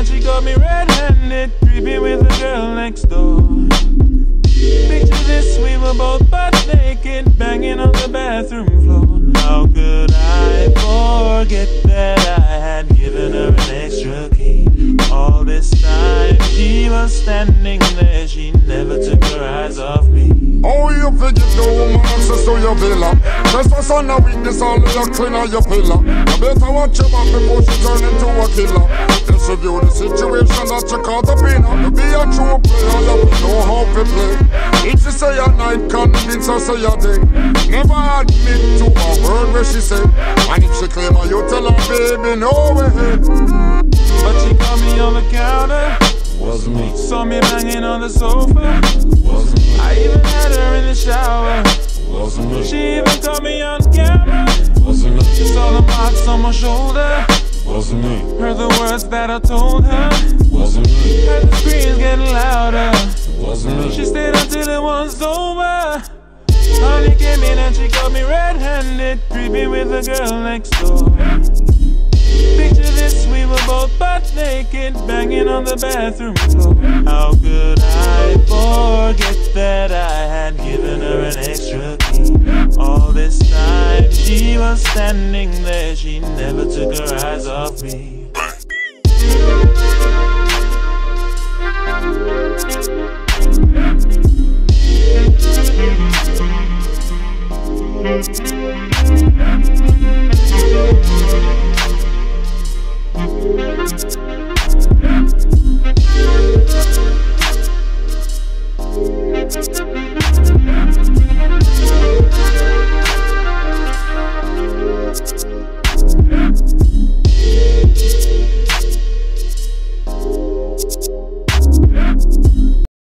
and she caught me red-handed, creeping with the girl next door. Picture this, we were both butt naked, banging on the bathroom floor. How could I forget that I had given her an extra key? All this time she was standing there, she never took her eyes off me. Oh, you forget the woman access to your villa. Trespass on a weakness, all of your clean on your pillar. You better watch your back before she turn into a killer. Just review the situation that you caught up in. To be a true player, you have to know how to play. If she say a night, convince her say a day. Never admit to a word where she say. And if she claim her, you tell her, baby, no way. But she caught me on the counter. Wasn't me. Saw me banging on the sofa. Wasn't me. I even had her in the shower. Wasn't me. She even caught me on camera. Wasn't me. She saw the marks on my shoulder. Wasn't me. Heard the words that I told her. Wasn't me. Heard the screams getting louder. Wasn't me. She stayed until it was over. Honey came in and she caught me red-handed, creeping with the girl next door. Picture this, we were both butt naked, banging on the bathroom floor. How could I forget that I had given her an extra key? All this time she was standing there, she never took her eyes off me.